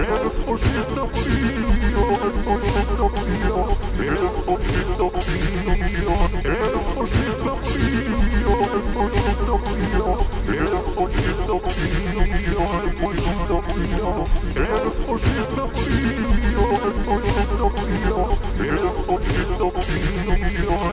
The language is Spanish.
poquito frío, el poquito frío, el poquito frío, el poquito frío, el poquito frío, el poquito frío, el poquito frío, el poquito frío, el poquito frío, el poquito frío.